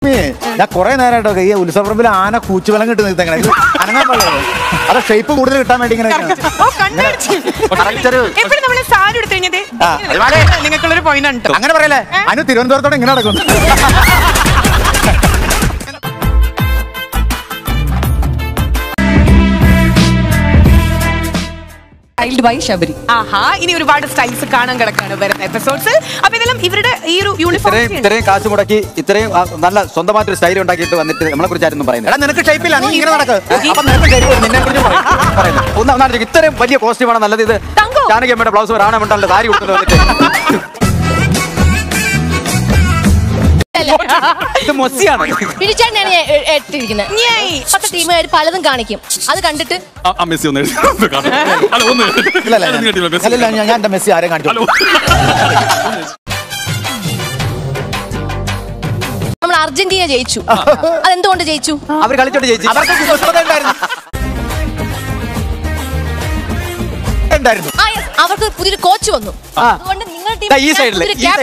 ഞാൻ കുറെ നേരമായിട്ടോ ഈ ഉത്സവപ്പറമ്പിൽ ആന കൂച്ചുവലം കിട്ടി നിൽത്തങ്ങനെ അനങ്ങാൻ പാടില്ല. അത് ഷേപ്പ് കൂടുതൽ കിട്ടാൻ വേണ്ടി ഇങ്ങനെ നിങ്ങൾക്കുള്ളൊരു പോയിന്റ് ഉണ്ട്. അങ്ങനെ പറയല്ലേ. അനു തിരുവനന്തപുരത്തോടെ ഇങ്ങനെ നടക്കുന്നു. ഇനി ഒരുപാട് സ്റ്റൈൽസ് കാണാൻ കിടക്കാണ് വരുന്ന എപ്പിസോഡ്സിൽ. അപ്പൊ ഇതെല്ലാം ഇവരുടെ ഈ ഒരു യൂണിഫോം ഇത്രയും കാശ് മുടക്കി ഇത്രയും നല്ല സ്വന്തമായിട്ടൊരു സ്റ്റൈൽ ഉണ്ടാക്കിയിട്ട് വന്നിട്ട് നമ്മളെ കുറിച്ചായിരുന്നു പറയുന്നത്. നിനക്ക് ഷേപ്പില്ല, നീ ഇങ്ങനെ നടക്ക്. ഒന്നാണ് ഇത്രയും വലിയ കോസ്റ്റ്യൂമാണ് നല്ലത്. ഇത് ജാനകിയമ്മയുടെ ബ്ലൗസ് റാണമുണ്ടല്ലോ സാരി കൊടുത്തിട്ട് വന്നിട്ട് ഇത് മൊസ്സിയാണ്. ടീമുകാർ പലതും കാണിക്കും. അത് കണ്ടിട്ട് ഞാൻ എന്റെ മെസ്സി ആരെ കാണിച്ചു. നമ്മൾ അർജന്റീന ജയിച്ചു. അതെന്തുകൊണ്ട് ജയിച്ചു? അവർ കളിച്ചോണ്ട് ജയിച്ചു. അവർക്ക് പുതിയൊരു കോച്ച് വന്നു. അതുകൊണ്ട് നിങ്ങളുടെ ഈ സൈഡില്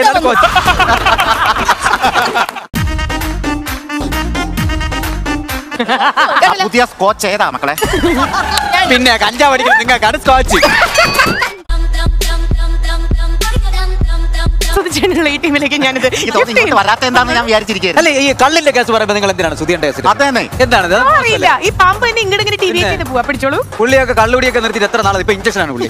പുതിയ സ്കോച്ച് ഏതാ മക്കളെ? പിന്നെ കഞ്ചാവ് അടിക്കുന്നത് നിങ്ങൾക്കാണ് സ്കോച്ച്. ഈ ടീമിലേക്ക് ഞാനിത് വരാത്ത എന്താണെന്ന് ഞാൻ വിചാരിച്ചിരിക്കുന്നത്. അല്ലെ ഈ കള്ളിന്റെ കേസ് പറയുമ്പോൾ നിങ്ങൾ എന്തിനാണ് സുധിയുടെ കേസ്? എന്താണ് അറിയില്ല. ഈ പാമ്പ് തന്നെ ഇങ്ങോട്ട് ഇങ്ങനെ ടി വി പോവാ. പിടിച്ചോളൂ. പുള്ളിയൊക്കെ കള്ളുടിയൊക്കെ നിർത്തിയിട്ട് എത്ര നാളെ ഇപ്പൊ ഇഞ്ചക്ഷൻ ആണ് പുള്ളി.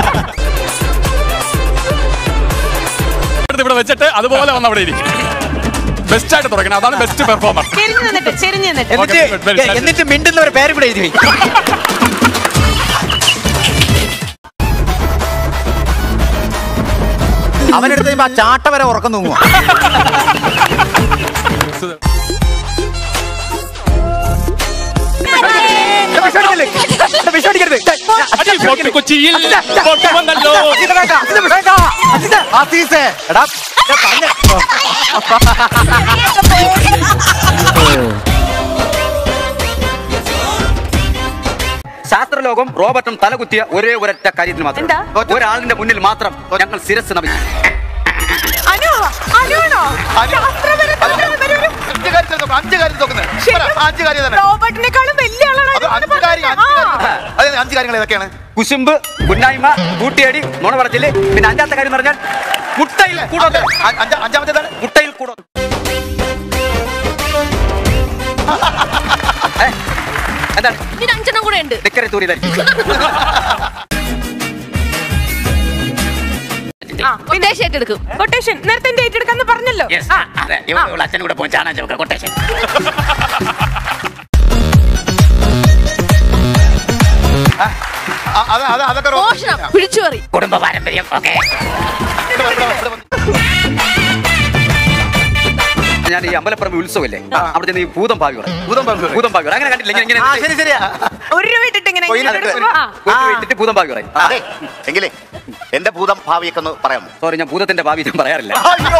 ഇവിടെ വെച്ചിട്ട് അതുപോലെ വന്ന് അവിടെ ഇരിക്കും. ബെസ്റ്റ് ആയിട്ട് തുടങ്ങണം. അതാണ് ബെസ്റ്റ് പെർഫോമർ. എന്നിട്ട് മിണ്ടുന്ന ഒരു പേര് കൂടെ എഴുതി. അവനെടുത്ത് ചാട്ട വരെ ഉറക്കം തൂങ്ങുക. കൊച്ചിയിൽ ശാസ്ത്രലോകം റോബർട്ടും തലകുത്തിയ ഒരേ ഒരൊറ്റ കാര്യത്തിന് മാത്രം, ഒരാളിന്റെ മുന്നിൽ മാത്രം ഞങ്ങൾ ശിരസ് നമിച്ചു. കുശുമ്പ്, കുന്നായ്മ, കൂട്ടിയടി, നുണ പറച്ചില്. പിന്നെ അഞ്ചാമത്തെ കാര്യം പറഞ്ഞാൽ മുട്ടയിൽ കൂടോത്ത്. അഞ്ചാമത്തേതാണ് മുട്ടയിൽ കൂടോത്ത്. എന്താണ് അഞ്ചെണ്ണം കൂടെ ഉണ്ട്. കൊട്ടേഷൻ നേരത്തെ ഏറ്റെടുക്കാന്ന് പറഞ്ഞല്ലോ. അച്ഛനും കൂടെ പോയി ചാനാ ചോക്ക കൊട്ടേഷൻ. കുടുംബ പാരമ്പര്യം. ഞാൻ ഈ അമ്പലപ്പറമ്പ് ഉത്സവല്ലേ, അവിടെ ചെന്ന് ഈ ഭൂതം ഭാവി പറയും. അങ്ങനെ കണ്ടില്ല? ഭൂതം ഭാവി പറയും. എങ്കിലേ എന്റെ ഭൂതം ഭാവിയൊക്കെ ഒന്ന് പറയാമോ? സോറി, ഞാൻ ഭൂതത്തിന്റെ ഭാവി ഞാൻ പറയാറില്ല.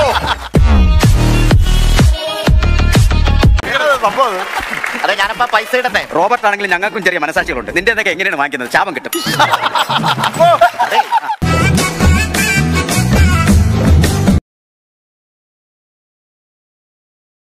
അതെ, ഞാനപ്പ പൈസ ഇടട്ടെ. റോബർട്ട് ആണെങ്കിലും ഞങ്ങൾക്കും ചെറിയ മനസാക്ഷികളുണ്ട്. നിന്റെ എന്തൊക്കെ എങ്ങനെയാണ് വാങ്ങിക്കുന്നത്? ശാപം കിട്ടും.